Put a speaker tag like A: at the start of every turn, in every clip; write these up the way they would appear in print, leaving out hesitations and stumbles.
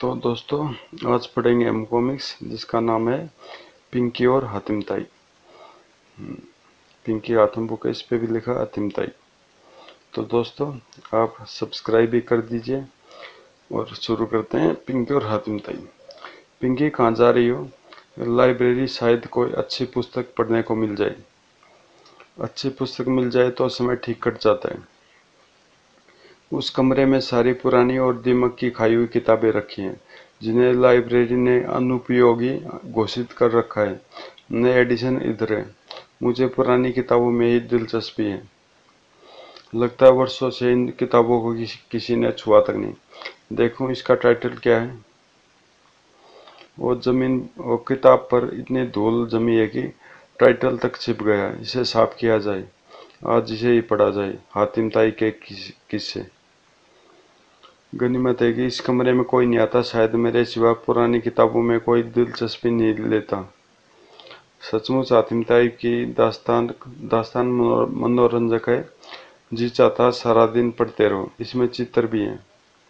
A: तो दोस्तों आज पढ़ेंगे हम कॉमिक्स जिसका नाम है पिंकी और हातिम ताई। पिंकी हातिम बुक है, इस पे भी लिखा हातिम ताई। तो दोस्तों आप सब्सक्राइब भी कर दीजिए और शुरू करते हैं पिंकी और हातिम ताई। पिंकी कहाँ जा रही हो? लाइब्रेरी, शायद कोई अच्छी पुस्तक पढ़ने को मिल जाए। अच्छी पुस्तक मिल जाए तो समय ठीक कट जाता है। उस कमरे में सारी पुरानी और दिमाग की खाई हुई किताबें रखी हैं जिन्हें लाइब्रेरी ने अनुपयोगी घोषित कर रखा है। नए एडिशन इधर है। मुझे पुरानी किताबों में ही दिलचस्पी है। लगता है वर्षों से इन किताबों को किसी ने छुआ तक नहीं। देखूं इसका टाइटल क्या है। वो किताब पर इतनी धूल जमी है कि टाइटल तक छिप गया। इसे साफ किया जाए, आज इसे ही पढ़ा जाए। हातिम ताई के किस्से। गनीमत है कि इस कमरे में कोई नहीं आता। शायद मेरे सिवा पुरानी किताबों में कोई दिलचस्पी नहीं लेता। सचमुच हातिम ताई की दास्तान दास्तान मनोरंजक है। जी चाहता सारा दिन पढ़ते रहो। इसमें चित्र भी हैं।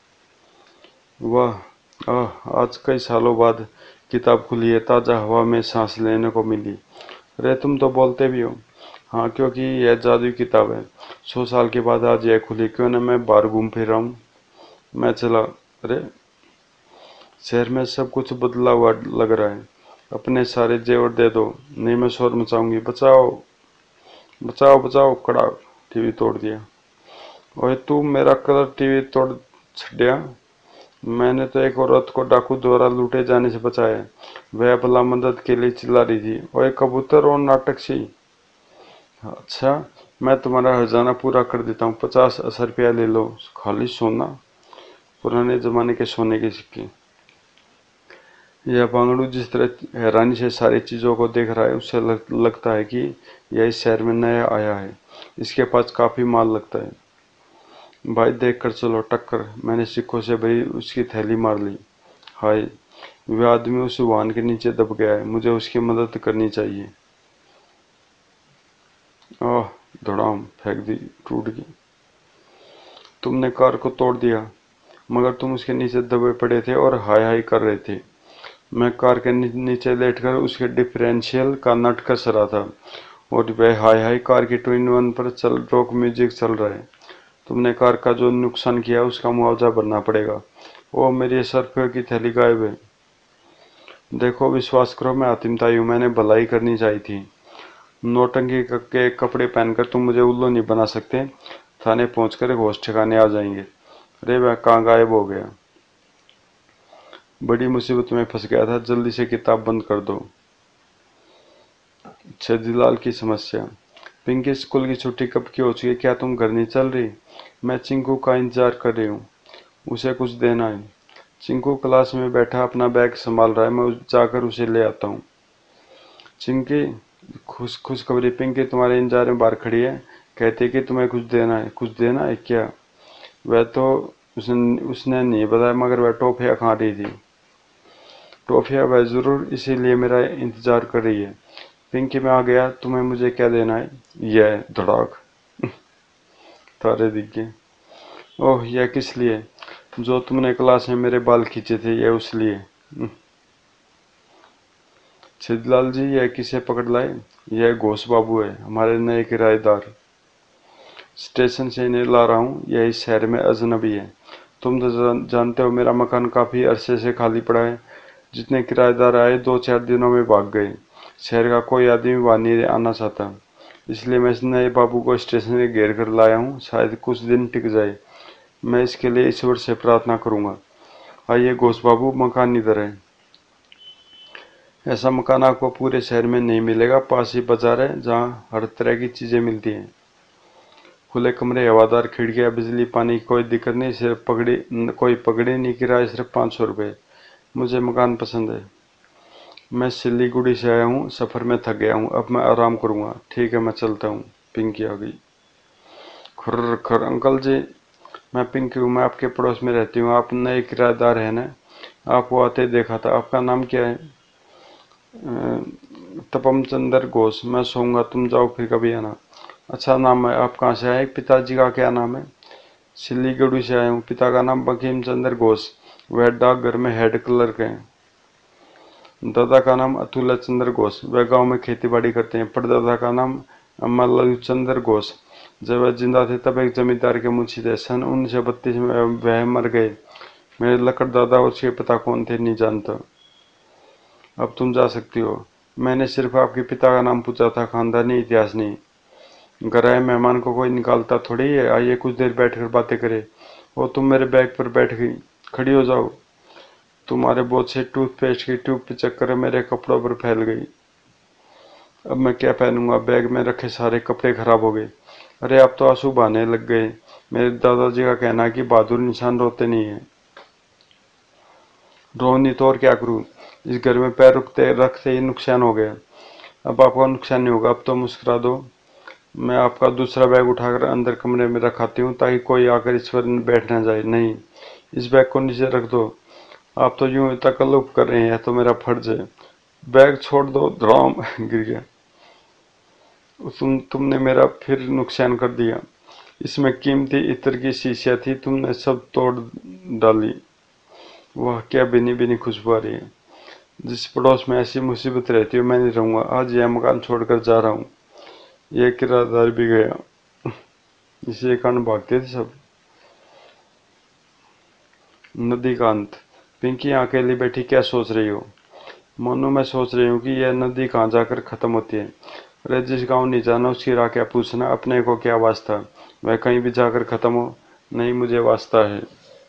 A: वाह, आज कई सालों बाद किताब खुली है। ताज़ा हवा में सांस लेने को मिली। अरे तुम तो बोलते भी हो। हाँ, क्योंकि यह जादुई किताब है। 100 साल के बाद आज यह खुली। क्यों न मैं बाहर घूम फिर रहा हूँ। मैं चला। अरे शहर में सब कुछ बदला हुआ लग रहा है। अपने सारे जेवर दे दो, नहीं मैं शोर मचाऊंगी। बचाओ बचाओ बचाओ। कड़ा टीवी तोड़ दिया। ओए तू मेरा कलर टीवी तोड़ छड़िया। मैंने तो एक औरत को डाकू द्वारा लूटे जाने से बचाया। वह भला मदद के लिए चिल्ला रही थी। ओए कबूतर और नाटक सी। अच्छा, मैं तुम्हारा हर्जाना पूरा कर देता हूँ। 50 रुपया ले लो। खाली सोना, पुराने जमाने के सोने के सिक्के। यह बांगड़ू जिस तरह हैरानी से सारी चीज़ों को देख रहा है, उससे लगता है कि यह इस शहर में नया आया है। इसके पास काफ़ी माल लगता है। भाई देख कर चलो। टक्कर। मैंने सिक्कों से भरी उसकी थैली मार ली। हाय, वह आदमी उस वाहन के नीचे दब गया है। मुझे उसकी मदद करनी चाहिए। आह, धड़ाम फेंक दी, टूट गई। तुमने कार को तोड़ दिया, मगर तुम उसके नीचे दबे पड़े थे और हाय हाय कर रहे थे। मैं कार के नीचे लेटकर उसके डिफरेंशियल का नट कस रहा था और वह हाय हाय कार की ट्विन वन पर रॉक म्यूजिक चल रहा है। तुमने कार का जो नुकसान किया उसका मुआवजा भरना पड़ेगा। ओ मेरी 100 रुपये की थैली गायब है। देखो, विश्वास करो मैं हातिम ताई हूँ। मैंने भलाई करनी चाहिए थी। नौटंकी के कपड़े पहनकर तुम मुझे उल्लू नहीं बना सकते। थाने पहुंचकर होश ठिकाने आ जाएंगे। अरे वह कहाँ गायब हो गया? बड़ी मुसीबत में फंस गया था। जल्दी से किताब बंद कर दो। छेदीलाल की समस्या। पिंकी, स्कूल की छुट्टी कब की हो चुकी है? क्या तुम घर नहीं चल रही? मैं चिंकू का इंतजार कर रही हूँ। उसे कुछ देना है। चिंकू क्लास में बैठा अपना बैग संभाल रहा है। मैं जाकर उसे ले आता हूँ। चिंकी, खुशखबरी। पिंकी तुम्हारे इंतजार में बाहर खड़ी है। कहती है कि तुम्हें कुछ देना है। कुछ देना है क्या? वह तो उसने नहीं बताया, मगर वह टॉफियाँ खा रही थी। टॉफियाँ वह जरूर इसीलिए मेरा इंतजार कर रही है। पिंकी, मैं आ गया। तुम्हें मुझे क्या देना है? यह धड़ाक तारे दिख गए। ओह, यह किस लिए? जो तुमने क्लास में मेरे बाल खींचे थे, यह उस लिए। सिद्धलाल जी, यह किसे पकड़ लाए? यह घोष बाबू है, हमारे नए किराएदार। स्टेशन से इन्हें ला रहा हूँ। यह इस शहर में अजनबी है। तुम तो जानते हो मेरा मकान काफी अरसे से खाली पड़ा है। जितने किराएदार आए 2-4 दिनों में भाग गए। शहर का कोई आदमी वहां नहीं आना चाहता। इसलिए मैं इस नए बाबू को स्टेशन में घेर कर लाया हूँ। शायद कुछ दिन टिक जाए। मैं इसके लिए ईश्वर से प्रार्थना करूंगा। आइए घोष बाबू, मकान इधर है। ऐसा मकान आपको पूरे शहर में नहीं मिलेगा। पास ही बाजार है जहाँ हर तरह की चीजें मिलती हैं। खुले कमरे, हवादार खिड़कियाँ, बिजली पानी की कोई दिक्कत नहीं। सिर्फ कोई पगड़ी नहीं। किराया सिर्फ 500 रुपये। मुझे मकान पसंद है। मैं सिलीगुड़ी से आया हूँ। सफ़र में थक गया हूँ। अब मैं आराम करूँगा। ठीक है, मैं चलता हूँ। पिंकी आ गई। खर्र खर। अंकल जी, मैं पिंकी हूँ। मैं आपके पड़ोस में रहती हूँ। आप नए किराएदार हैं ना? आपको आते देखा था। आपका नाम क्या है? तपम चंद्र घोष। मैं सोऊंगा, तुम जाओ, फिर कभी आना। अच्छा नाम है। आप कहाँ से आए? पिताजी का क्या नाम है? सिलीगुड़ी से आया हूँ। पिता का नाम बंकिम चंद्र घोष। वह डाकघर में हेड क्लर्क हैं। दादा का नाम अतुल्य चंद्र घोष, वह गांव में खेती बाड़ी करते हैं। परदादा का नाम अमल चंद्र घोष, जब वह जिंदा थे तब एक जमींदार के मुंशी थे। सन 1932 में वह मर गए। मेरे लकड़ दादा और उसके पिता कौन थे नहीं जानता। अब तुम जा सकती हो। मैंने सिर्फ आपके पिता का नाम पूछा था, खानदानी इतिहास नहीं। घर आए मेहमान को कोई निकालता थोड़ी है। आइए कुछ देर बैठकर बातें करें। वो तुम मेरे बैग पर बैठ गई। खड़ी हो जाओ। तुम्हारे बोझ से टूथपेस्ट की ट्यूब पिचक कर मेरे कपड़ों पर फैल गई। अब मैं क्या पहनूंगा? बैग में रखे सारे कपड़े खराब हो गए। अरे आप तो आंसू बहाने लग गए। मेरे दादाजी का कहना है कि बहादुर इंसान रोते नहीं है। रो नहीं तो और क्या करूं? इस घर में पैर रखते रखते ही नुकसान हो गया। अब आपका नुकसान नहीं होगा, अब तो मुस्कुरा दो। मैं आपका दूसरा बैग उठाकर अंदर कमरे में रखाती हूँ ताकि कोई आकर इस पर बैठ ना जाए। नहीं, इस बैग को नीचे रख दो। आप तो यूं तकल्लुफ कर रहे हैं, तो मेरा फर्ज है। बैग छोड़ दो। धड़ाम गिर गया। तुमने मेरा फिर नुकसान कर दिया। इसमें कीमती इत्र की शीशियाँ थी, तुमने सब तोड़ डाली। वाह क्या बिनी बिनी खुशबू आ रही है। जिस पड़ोस में ऐसी मुसीबत रहती है मैं नहीं रहूंगा। आज यह मकान छोड़कर जा रहा हूँ। यह किराएदार भी गया। इसी कारण भागते थे सब। नदी का अंत। पिंकी अकेली बैठी क्या सोच रही हो? मोनू मैं सोच रही हूँ कि यह नदी कहाँ जाकर खत्म होती है। अरे जिस गांव नहीं जाना उसकी राह क्या पूछना, अपने को क्या वास्ता। वह कहीं भी जाकर खत्म हो। नहीं मुझे वास्ता है।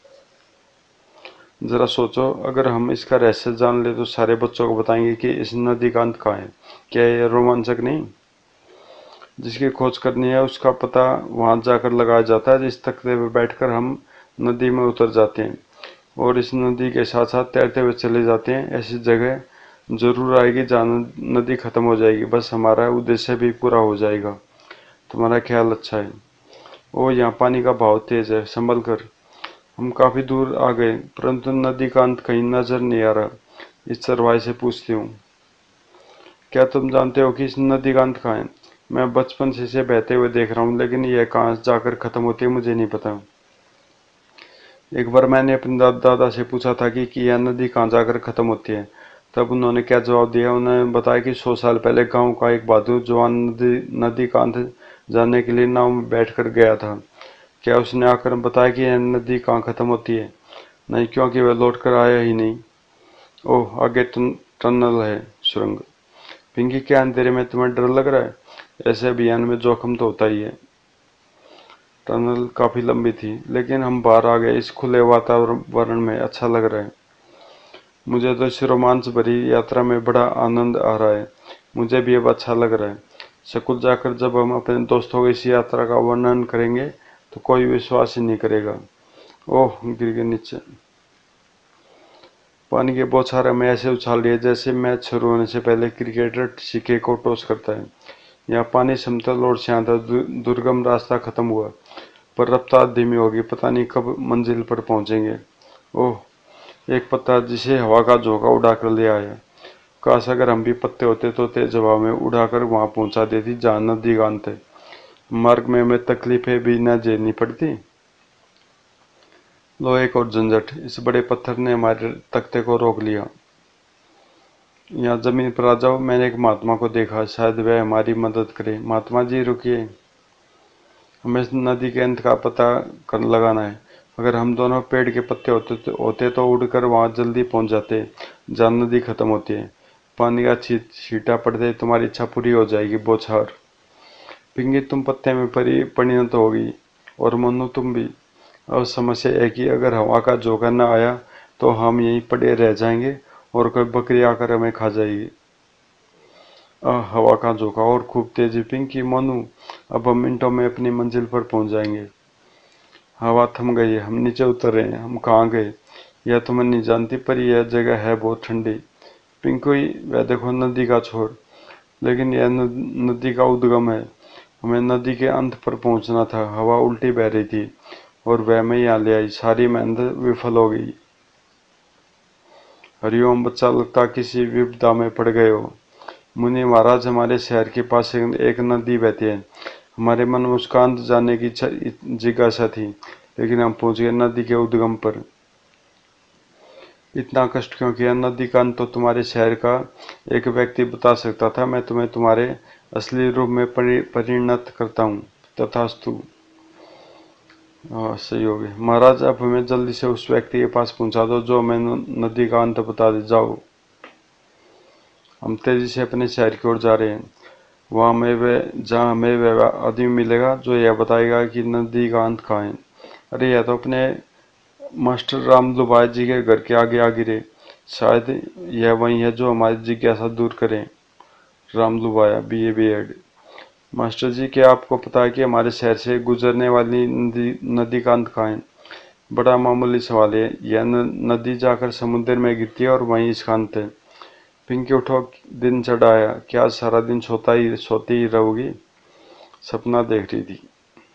A: जरा सोचो, अगर हम इसका रहस्य जान ले तो सारे बच्चों को बताएंगे कि इस नदी का अंत कहाँ है। क्या यह रोमांचक नहीं? जिसकी खोज करनी है उसका पता वहां जाकर लगाया जाता है। जिस तख्ते पर बैठकर हम नदी में उतर जाते हैं और इस नदी के साथ साथ तैरते हुए चले जाते हैं, ऐसी जगह जरूर आएगी जहाँ नदी खत्म हो जाएगी। बस हमारा उद्देश्य भी पूरा हो जाएगा। तुम्हारा ख्याल अच्छा है। ओ यहाँ पानी का बहाव तेज है, संभल कर। हम काफी दूर आ गए परंतु नदी का अंत कहीं नजर नहीं आ रहा। इस चरवाहे से पूछती हूँ, क्या तुम जानते हो कि इस नदी का अंत कहाँ है? मैं बचपन से इसे बहते हुए देख रहा हूँ, लेकिन यह कहाँ जाकर खत्म होती है मुझे नहीं पता। एक बार मैंने अपने दादा से पूछा था कि यह नदी कहाँ जाकर खत्म होती है। तब उन्होंने क्या जवाब दिया? उन्होंने बताया कि 100 साल पहले गांव का एक बहादुर जवान नदी का अंत जानने के लिए नाव में बैठकर गया था। क्या उसने आकर बताया कि यह नदी कहाँ खत्म होती है? नहीं, क्योंकि वह लौट कर आया ही नहीं। ओह, आगे टनल है, सुरंग। पिंकी, क्या अंधेरे में तुम्हें डर लग रहा है? ऐसे अभियान में जोखिम तो होता ही है। टनल काफी लंबी थी लेकिन हम बाहर आ गए। इस खुले वातावरण में अच्छा लग रहा है। मुझे तो इस रोमांच भरी यात्रा में बड़ा आनंद आ रहा है। मुझे भी अब अच्छा लग रहा है। स्कूल जाकर जब हम अपने दोस्तों को इस यात्रा का वर्णन करेंगे तो कोई विश्वास ही नहीं करेगा। ओह, गिर गए नीचे। पानी के बौछार हमें ऐसे उछाल रही है जैसे मैच शुरू होने से पहले क्रिकेटर सिक्के को टॉस करता है। यहाँ पानी समतल और शांत है। दुर्गम रास्ता खत्म हुआ पर रफ्तार धीमी होगी। पता नहीं कब मंजिल पर पहुंचेंगे। ओह, एक पत्ता जिसे हवा का झोंका उड़ाकर ले आया। काश अगर हम भी पत्ते होते तो तेज हवा में उड़ाकर वहां पहुंचा देती जहां नदी का अंत है। मार्ग में हमें तकलीफें भी न झेलनी पड़ती। लो एक और झंझट। इस बड़े पत्थर ने हमारे तख्ते को रोक लिया। यहाँ जमीन पर आ जाओ। मैंने एक महात्मा को देखा, शायद वह हमारी मदद करे। महात्मा जी रुकिए, हमें इस नदी के अंत का पता कर लगाना है। अगर हम दोनों पेड़ के पत्ते होते तो उड़कर वहां जल्दी पहुंच जाते जहाँ नदी खत्म होती है। पानी का छींटा पड़ते तुम्हारी इच्छा पूरी हो जाएगी। बौछार। पिंगी, तुम पत्ते में परिणत होगी और मनु तुम भी। अब समस्या है कि अगर हवा का झोंका न आया तो हम यहीं पड़े रह जाएंगे और कोई बकरी आकर हमें खा जाएगी। हवा का झोंका और खूब तेजी। पिंकी, मनु, अब हम मिनटों में अपनी मंजिल पर पहुंच जाएंगे। हवा थम गई है। हम नीचे उतर रहे हैं। हम कहाँ गए यह तो मैं नहीं जानती, पर यह जगह है बहुत ठंडी। पिंकी, वह देखो नदी का छोर। लेकिन यह नदी का उद्गम है। हमें नदी के अंत पर पहुंचना था। हवा उल्टी बह रही थी और वह मैं यहाँ ले आई। सारी मेहनत विफल हो गई। हरिओम बच्चा, लगता किसी विपदा में पड़ गए हो। मुनि महाराज, हमारे शहर के पास एक नदी बहती है। हमारे मन में उसका अंत जानने की जिज्ञासा थी, लेकिन हम पहुंच गए नदी के उद्गम पर। इतना कष्ट क्यों किया? नदी का अंत तो तुम्हारे शहर का एक व्यक्ति बता सकता था। मैं तुम्हें तुम्हारे असली रूप में परिणत करता हूँ। तथास्तु। सही हो गया महाराज। अब हमें जल्दी से उस व्यक्ति के पास पहुंचा दो जो हमें नदी का अंत बता दे। जाओ। हम तेजी से अपने शहर की ओर जा रहे हैं। जहाँ हमें वह आदमी मिलेगा जो यह बताएगा कि नदी का अंत कहाँ है। अरे यह तो अपने मास्टर रामदुबाई जी के घर के आगे आ गिरे। शायद यह वही है जो हमारी जिज्ञासा दूर करे। रामदुबाया BA B.Ed। मास्टर जी, क्या आपको पता है कि हमारे शहर से गुजरने वाली नदी का अंत कहाँ है? बड़ा मामूली सवाल है। यह नदी जाकर समुद्र में गिरती है और वहीं इसका अंत है। पिंकी उठो, दिन चढ़ा आया। क्या सारा दिन सोती ही रहोगी? सपना देख रही थी।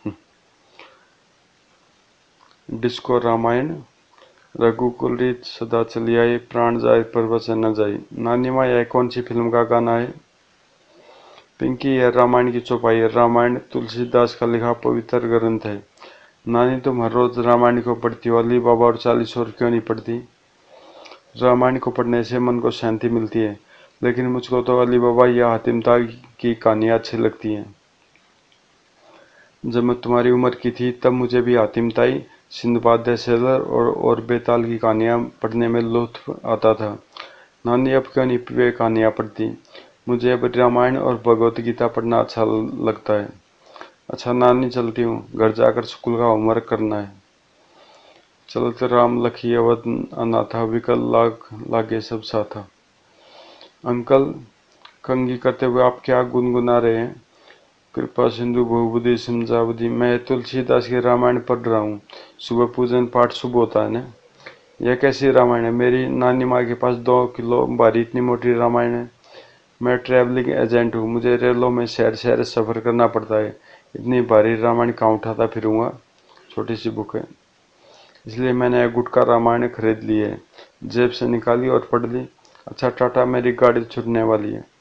A: डिस्को रामायण। रघुकुल रीत सदा चली आई, प्राण जाए पर वचन न जाए। नानी माँ, यह कौन सी फिल्म का गाना है? पिंकी, यह रामायण की चौपाई है। रामायण तुलसीदास का लिखा पवित्र ग्रंथ है। नानी, तुम हर रोज रामायण को पढ़ती हो, अली बाबा और 40 और क्यों नहीं पढ़ती? रामायण को पढ़ने से मन को शांति मिलती है, लेकिन मुझको तो अली बाबा या हातिम ताई की कहानियाँ अच्छी लगती हैं। जब मैं तुम्हारी उम्र की थी तब मुझे भी हातिम ताई, सिंदबाद द सेलर और बेताल की कहानियाँ पढ़ने में लुत्फ आता था। नानी, अब क्यों नहीं वे कहानियाँ पढ़ती? मुझे अब रामायण और भगवत गीता पढ़ना अच्छा लगता है। अच्छा नानी, चलती हूँ, घर जाकर स्कूल का होमवर्क करना है। चलते राम लखी अवध अनाथा, विकल लागे सब साथा। अंकल, कंघी करते हुए आप क्या गुनगुना रहे हैं? कृपा सिंधु बहुबुद्धि समझावधि। मैं तुलसीदास की रामायण पढ़ रहा हूँ। सुबह पूजन पाठ शुभ होता है ना। यह कैसी रामायण है? मेरी नानी माँ के पास 2 किलो भारी इतनी मोटी रामायण है। मैं ट्रैवलिंग एजेंट हूँ, मुझे रेलों में शहर शहर सफर करना पड़ता है। इतनी भारी रामायण कहाँ उठाता फिरूंगा? छोटी सी बुक है, इसलिए मैंने गुटका रामायण खरीद ली है। जेब से निकाली और पढ़ ली। अच्छा टाटा, मेरी गाड़ी छूटने वाली है।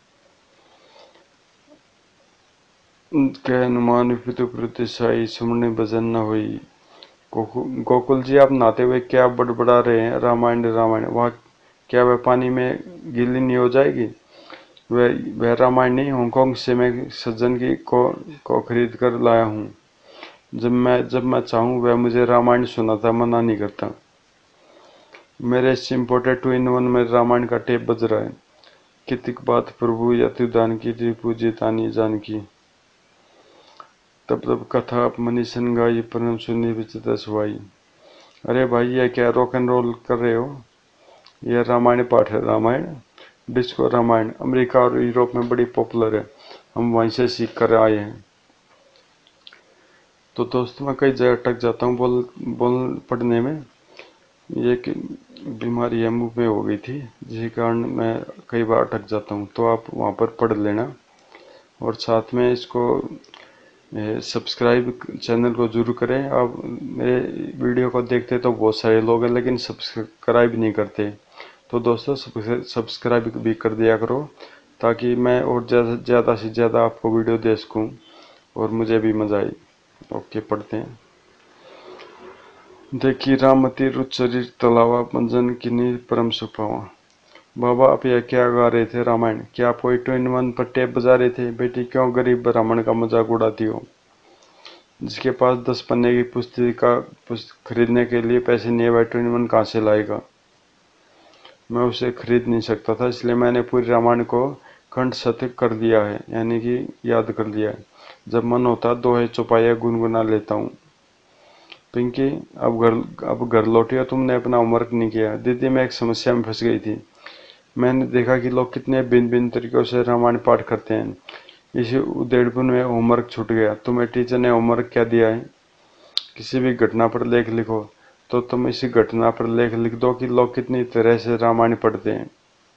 A: के हनुमान पितु प्रतिशाई, सुमने भजन न हुई। गोकुल जी, आप नहाते हुए क्या बड़बड़ा रहे हैं? रामायण रामायण, वह क्या वह पानी में गीली नहीं हो जाएगी? वह रामायण नहीं, हांगकांग से मैं सज्जन को खरीद कर लाया हूँ। जब मैं चाहूँ वह मुझे रामायण सुनाता, मना नहीं करता। मेरे इस इम्पोर्टेड 2-in-1 में रामायण का टेप बज रहा है। कितिक बात प्रभु यतु दान की, त्रिपूजी तानी जान की। तब तब कथा मनीषन गाई, परम सुनी विचित सुहाई। अरे भाई, यह क्या रॉक एंड रोल कर रहे हो? यह रामायण पाठ है। रामायण, डिस्को रामायण अमेरिका और यूरोप में बड़ी पॉपुलर है। हम वहीं से सीख कर आए हैं। तो दोस्तों, मैं कई जगह अटक जाता हूँ बोल पढ़ने में। ये कि बीमारी है, मुंह में हो गई थी, जिसके कारण मैं कई बार अटक जाता हूँ। तो आप वहाँ पर पढ़ लेना और साथ में इसको सब्सक्राइब चैनल को जरूर करें। आप मेरे वीडियो को देखते तो बहुत सारे लोग हैं, लेकिन सब्सक्राइब नहीं करते। तो दोस्तों, सब्सक्राइब भी कर दिया करो, ताकि मैं और ज़्यादा से ज़्यादा आपको वीडियो दे सकूँ और मुझे भी मजा आए। ओके, पढ़ते हैं। देखी रामती रुचरित तलावा, मंजन किन्नी परम सुपावा। बाबा, आप यह क्या गा रहे थे? रामायण? क्या आप कोई 2-in-1 पर टेप बजा रहे थे? बेटी, क्यों गरीब ब्राह्मण का मजाक उड़ाती हो? जिसके पास 10 पन्ने की पुस्तिका खरीदने के लिए पैसे नहीं है, वह 2-in-1 कहाँ से लाएगा? मैं उसे खरीद नहीं सकता था, इसलिए मैंने पूरी रामायण को कंठस्थ कर दिया है, यानी कि याद कर लिया है। जब मन होता दोहे चौपाइयाँ गुनगुना लेता हूँ। पिंकी, अब घर लौटी हो? तुमने अपना होमवर्क नहीं किया। दीदी, मैं एक समस्या में फंस गई थी। मैंने देखा कि लोग कितने भिन्न भिन्न तरीकों से रामायण पाठ करते हैं। इसी उधेड़पुन में होमवर्क छूट गया। तुम्हें टीचर ने होमवर्क क्या दिया है? किसी भी घटना पर लेख लिखो। तो तुम इसी घटना पर लेख लिख दो कि लोग कितनी तरह से रामायण पढ़ते हैं।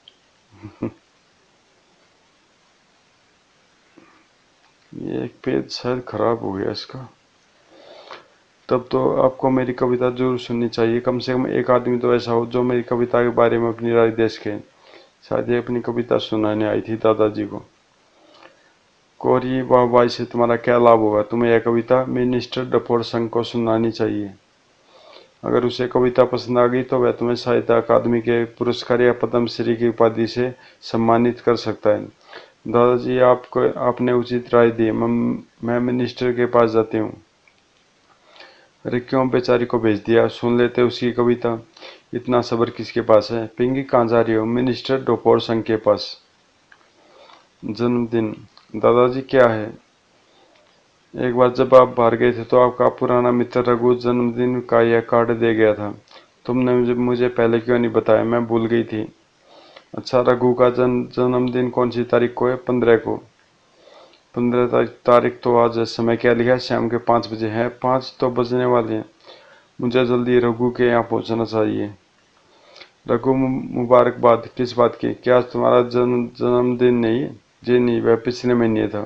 A: ये एक पेज शायद खराब हो गया इसका। तब तो आपको मेरी कविता जरूर सुननी चाहिए। कम से कम एक आदमी तो ऐसा हो जो मेरी कविता के बारे में अपनी राय दे सके। शायद ये अपनी कविता सुनाने आई थी दादाजी को। कोरी वाहवाही से तुम्हारा क्या लाभ होगा? तुम्हें यह कविता मिनिस्टर डफोर संघ को सुनानी चाहिए। अगर उसे कविता पसंद आ गई तो वह तुम्हें साहित्य अकादमी के पुरस्कार या पद्मश्री की उपाधि से सम्मानित कर सकता है। दादाजी, आपने उचित राय दी। मैं मिनिस्टर के पास जाती हूँ। अरे क्यों बेचारी को भेज दिया, सुन लेते उसकी कविता। इतना सब्र किसके पास है। पिंकी, कहाँ जा रही हो। मिनिस्टर डोपोर संघ के पास। जन्मदिन। दादाजी, क्या है। एक बार जब आप बाहर गए थे तो आपका पुराना मित्र रघु जन्मदिन का यह कार्ड दे गया था। तुमने मुझे पहले क्यों नहीं बताया, मैं भूल गई थी। अच्छा, रघु का जन्मदिन कौन सी तारीख को है। 15 को। 15 तारीख तो आज है। समय क्या लिखा है। शाम के 5 बजे है। 5 तो बजने वाले हैं। मुझे जल्दी रघु के यहाँ पहुंचना चाहिए। रघु, मुबारकबाद। किस बात की। क्या आज तुम्हारा जन्मदिन नहीं है। जी नहीं, वह पिछले महीने था।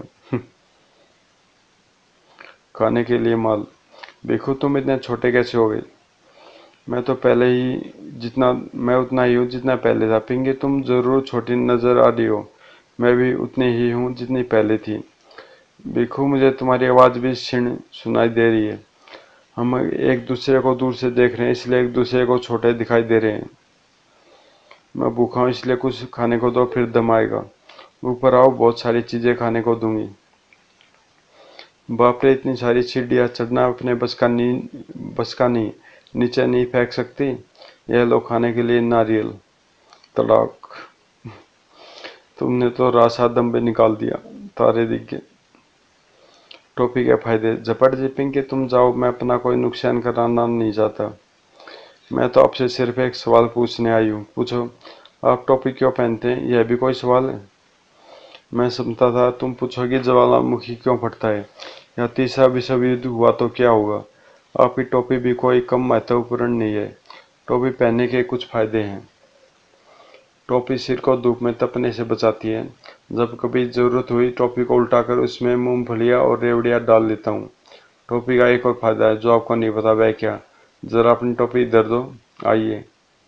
A: खाने के लिए माल। देखो, तुम इतने छोटे कैसे हो गए। मैं तो पहले ही जितना मैं उतना ही हूँ जितना पहले था। पिंकी, तुम जरूर छोटी नजर आ रही हो। मैं भी उतनी ही हूँ जितनी पहले थी। देखो, मुझे तुम्हारी आवाज भी क्षीण सुनाई दे रही है। हम एक दूसरे को दूर से देख रहे हैं, इसलिए एक दूसरे को छोटे दिखाई दे रहे हैं। मैं भूखा हूँ, इसलिए कुछ खाने को दो, फिर दम आएगा। ऊपर आओ, बहुत सारी चीजें खाने को दूंगी। बाप रे, इतनी सारी सीढ़ियाँ चढ़ना अपने बस का नहीं। नीचे नहीं फेंक सकती। यह लो खाने के लिए नारियल। तड़ाक। तुमने तो रासा दम पे निकाल दिया। तारे दिख गए। टोपी के फायदे। झपट जी। पिंकी, तुम जाओ, मैं अपना कोई नुकसान कराना नहीं चाहता। मैं तो आपसे सिर्फ एक सवाल पूछने आई हूँ। पूछो। आप टोपी क्यों पहनते हैं, यह भी कोई सवाल है। मैं समझता था तुम पूछोगी ज्वालामुखी क्यों फटता है या तीसरा विश्व युद्ध हुआ तो क्या होगा। आपकी टोपी भी कोई कम महत्वपूर्ण नहीं है। टोपी पहनने के कुछ फायदे हैं। टोपी सिर को धूप में तपने से बचाती है। जब कभी जरूरत हुई टोपी को उल्टाकर उसमें मूंगफलियां और रेवड़ियां डाल लेता हूँ। टोपी का एक और फायदा है जो आपको नहीं पता। वह क्या। जरा अपनी टोपी इधर दो। आइए।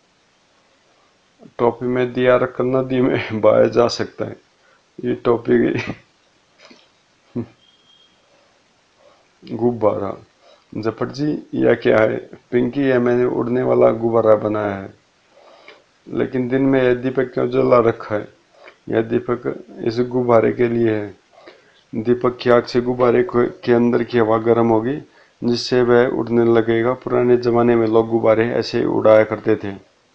A: टोपी में दिया रखकर नदी में बहाया जा सकता है। ये टोपी की गुब्बारा। जफर जी, यह क्या है। पिंकी, यह मैंने उड़ने वाला गुब्बारा बनाया है। लेकिन दिन में यह दीपक क्यों जला रखा है। यह दीपक इस गुब्बारे के लिए है। दीपक की आग से गुब्बारे के अंदर की हवा गर्म होगी जिससे वह उड़ने लगेगा। पुराने जमाने में लोग गुब्बारे ऐसे उड़ाया करते थे।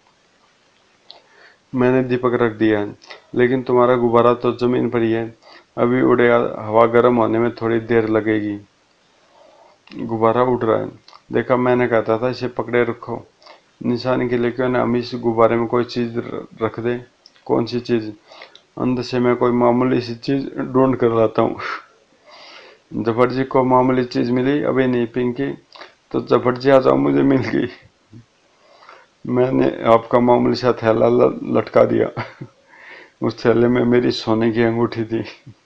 A: मैंने दीपक रख दिया है, लेकिन तुम्हारा गुब्बारा तो जमीन पर ही है। अभी उड़ेगा, हवा गर्म होने में थोड़ी देर लगेगी। गुब्बारा उड़ रहा है। देखा, मैंने कहता था इसे पकड़े रखो। निशानी के लिए क्यों ना हम इस गुब्बारे में कोई चीज रख दे। कौन सी चीज। अंदर से मैं कोई मामूली सी चीज ढूंढ कर लाता हूँ। जफर जी को मामूली चीज मिली। अभी नहीं पिंकी, तो जफर जी आ जाओ, मुझे मिल गई। मैंने आपका मामूली सा थैला लटका दिया। उस थैले में मेरी सोने की अंगूठी थी।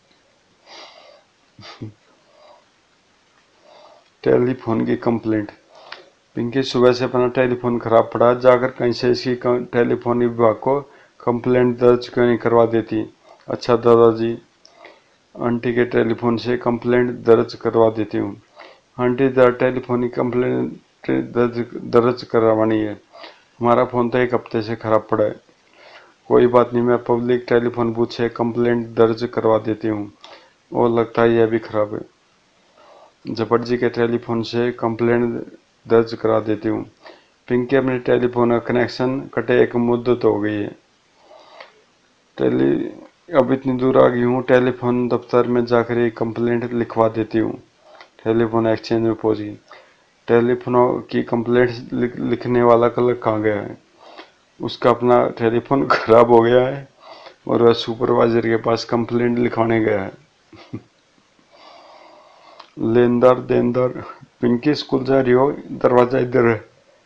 A: टेलीफोन की कंप्लेंट। पिंकी, सुबह से अपना टेलीफोन खराब पड़ा, जाकर कहीं से इसकी टेलीफोन विभाग को कंप्लेंट दर्ज क्यों नहीं करवा देती। अच्छा दादाजी, आंटी के टेलीफोन से कंप्लेंट दर्ज करवा देती हूँ। आंटी, टेलीफोनिक कंप्लेंट दर्ज करवानी है। हमारा फोन तो एक हफ्ते से खराब पड़ा है। कोई बात नहीं, मैं पब्लिक टेलीफोन बूथ से कंप्लेंट दर्ज करवा देती हूँ। और लगता है यह भी खराब है। जफर जी के टेलीफोन से कंप्लेंट दर्ज करा देती हूँ। पिंकी, अपने टेलीफोन का कनेक्शन कटे एक मुद्दत हो गई है। टेली अब इतनी दूर आ गई हूँ, टेलीफोन दफ्तर में जाकर एक कंप्लेंट लिखवा देती हूँ। टेलीफोन एक्सचेंज में पहुंच गई। टेलीफोन की कंप्लेंट लिखने वाला कल कहाँ गया है। उसका अपना टेलीफोन खराब हो गया है और वह सुपरवाइजर के पास कंप्लेंट लिखवाने गया है। लेनदार देनदार। पिंकी, स्कूल जा रही हो, दरवाजा इधर है।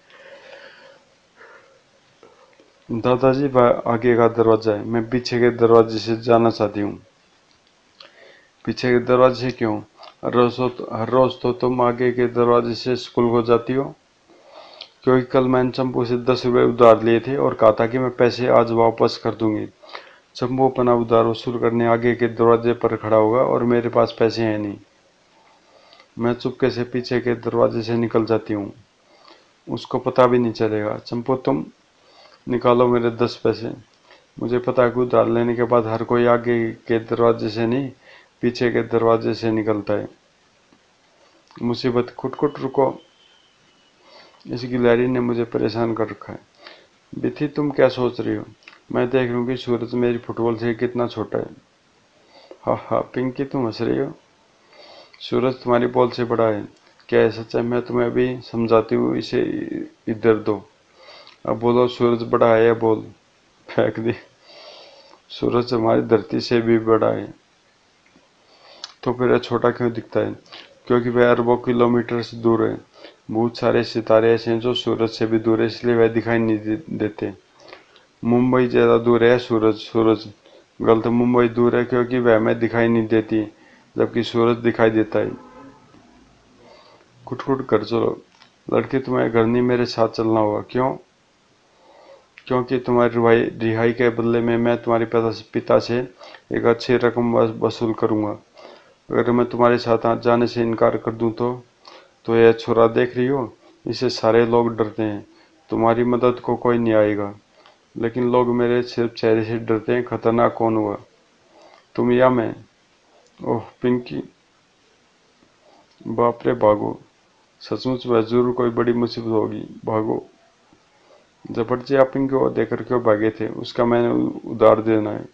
A: दादाजी, वह आगे का दरवाजा है। मैं पीछे के दरवाजे से जाना चाहती हूँ। पीछे के दरवाजे से क्यों। हर रोज तो तुम आगे के दरवाजे से स्कूल को जाती हो। क्योंकि कल मैंने चंपू से 10 रुपए उधार लिए थे और कहा था कि मैं पैसे आज वापस कर दूंगी। चंपू अपना उधार वसूल करने आगे के दरवाजे पर खड़ा होगा और मेरे पास पैसे हैं नहीं। मैं चुपके से पीछे के दरवाजे से निकल जाती हूँ। उसको पता भी नहीं चलेगा। चंपू तुम निकालो मेरे 10 पैसे। मुझे पता है कि उधार लेने के बाद हर कोई आगे के दरवाजे से नहीं, पीछे के दरवाजे से निकलता है। मुसीबत कुट रुको, इस गिलहरी ने मुझे परेशान कर रखा है। बिथी तुम क्या सोच रही हो? मैं देख रही हूँ कि सूरज मेरी फुटबॉल से कितना छोटा है। हा हा पिंकी तुम हंस रही हो? सूरज तुम्हारी बॉल से बड़ा है। क्या है सच है? मैं तुम्हें अभी समझाती हूँ, इसे इधर दो। अब बोलो सूरज बड़ा है या बॉल? फेंक दी। सूरज हमारी धरती से भी बड़ा है। तो फिर यह छोटा क्यों दिखता है? क्योंकि वह अरबों किलोमीटर से दूर है। बहुत सारे सितारे ऐसे हैं जो सूरज से भी दूर है, इसलिए वह दिखाई नहीं देते। मुंबई ज्यादा दूर है सूरज सूरज गलत। मुंबई दूर है क्योंकि वह हमें दिखाई नहीं देती, जबकि सूरज दिखाई देता है। कुट कर चलो लड़के, तुम्हें घर नहीं मेरे साथ चलना होगा। क्यों? क्योंकि तुम्हारी रिहाई के बदले में मैं तुम्हारे पिता से एक अच्छी रकम वसूल करूंगा। अगर मैं तुम्हारे साथ जाने से इनकार कर दूं तो यह छोरा देख रही हो, इसे सारे लोग डरते हैं। तुम्हारी मदद को कोई नहीं आएगा, लेकिन लोग मेरे सिर्फ चेहरे से डरते हैं। खतरनाक कौन हुआ, तुम या मैं? ओह पिंकी, बाप रे भागो। सचमुच वह जरूर कोई बड़ी मुसीबत होगी, भागो। जबरदस्ती आप पिंकी को देकर क्यों भागे थे? उसका मैंने उधार देना है।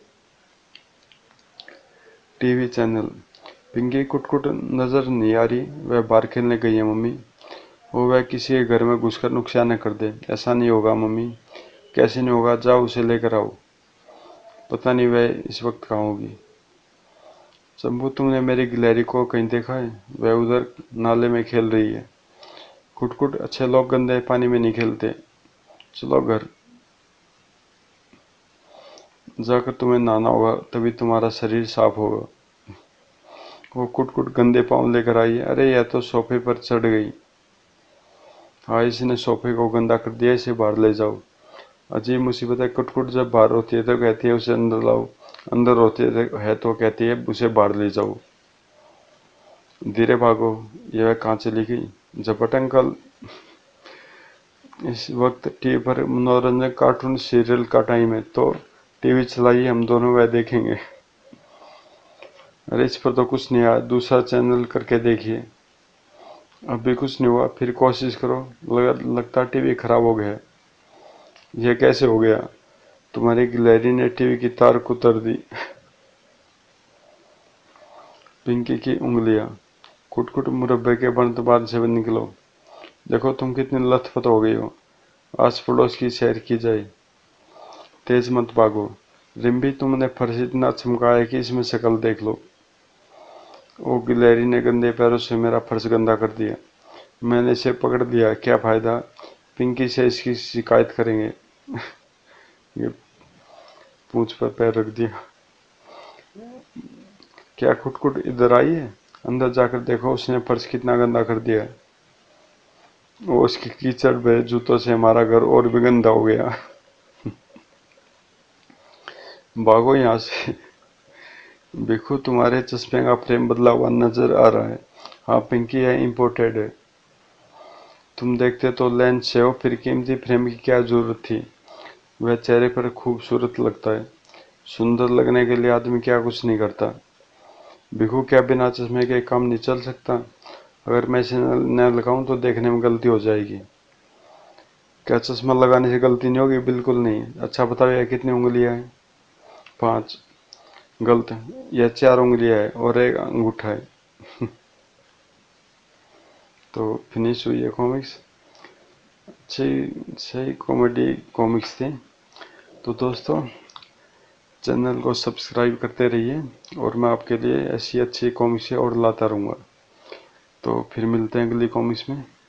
A: TV channel. पिंकी कुट नजर नहीं आ रही? वह बाहर खेलने गई है मम्मी। वो वह किसी के घर में घुसकर नुकसान न कर दे। ऐसा नहीं होगा मम्मी। कैसे नहीं होगा? जाओ उसे लेकर आओ। पता नहीं वह इस वक्त कहाँ होगी। शंभू तुमने मेरी गिलहरी को कहीं देखा है? वह उधर नाले में खेल रही है। कुट अच्छे लोग गंदे पानी में नहीं खेलते। चलो घर जाकर तुम्हें नहाना होगा, तभी तुम्हारा शरीर साफ होगा। वो कुट गंदे पाँव लेकर आई है। अरे यह तो सोफे पर चढ़ गई। हाँ इसने सोफे को गंदा कर दिया, इसे बाहर ले जाओ। अजीब मुसीबत है। कुट जब बाहर होती है तो कहती है उसे अंदर लाओ, अंदर होती है तो कहती है उसे बाहर ले जाओ। धीरे भागो। यह कहाँ चली गई? झपट अंकल। इस वक्त टीवी पर मनोरंजन कार्टून सीरियल का टाइम है, तो टीवी चलाइए, हम दोनों वह देखेंगे। अरे इस पर तो कुछ नहीं आया, दूसरा चैनल करके देखिए। अब भी कुछ नहीं हुआ, फिर कोशिश करो। लगता टीवी खराब हो गया है। यह कैसे हो गया? तुम्हारी गिलहरी ने टीवी की तार कुतर दी। पिंकी की उंगलियां। कुट मुरब्बे के बंद बार से निकलो। देखो तुम कितनी लथपथ हो गई हो। आस पड़ोस की सैर की जाए। तेज मत भागो। रिम्बी तुमने फर्श इतना चमकाया कि इसमें शक्ल देख लो। ओ गिलहरी ने गंदे पैरों से मेरा फर्श गंदा कर दिया। मैंने इसे पकड़ लिया, क्या फायदा? पिंकी से इसकी शिकायत करेंगे। ये पूंछ पर पैर रख दिया। क्या कुट इधर आई है? अंदर जाकर देखो उसने फर्श कितना गंदा कर दिया है। वो उसकी कीचड़ भरे जूतों से हमारा घर और भी गंदा हो गया। भागो यहाँ से। देखो तुम्हारे चश्मे का फ्रेम बदला हुआ नजर आ रहा है। हाँ पिंकी, है इम्पोर्टेड है। तुम देखते तो लेंस से हो, फिर कीमती फ्रेम की क्या जरूरत थी? वह चेहरे पर खूबसूरत लगता है। सुंदर लगने के लिए आदमी क्या कुछ नहीं करता। भिखू, क्या बिना चश्मे के काम नहीं चल सकता? अगर मैं इसे न लगाऊं तो देखने में गलती हो जाएगी। क्या चश्मा लगाने से गलती नहीं होगी? बिल्कुल नहीं। अच्छा बताओ यह कितनी उंगलियां हैं? 5। गलत। यह 4 उंगलियां है और एक अंगूठा है। तो फिनिश हुई है कॉमिक्स। अच्छी सही कॉमेडी कॉमिक्स थी। तो दोस्तों चैनल को सब्सक्राइब करते रहिए, और मैं आपके लिए ऐसी अच्छी कॉमिक्स और लाता रहूँगा। तो फिर मिलते हैं अगली कॉमिक्स में।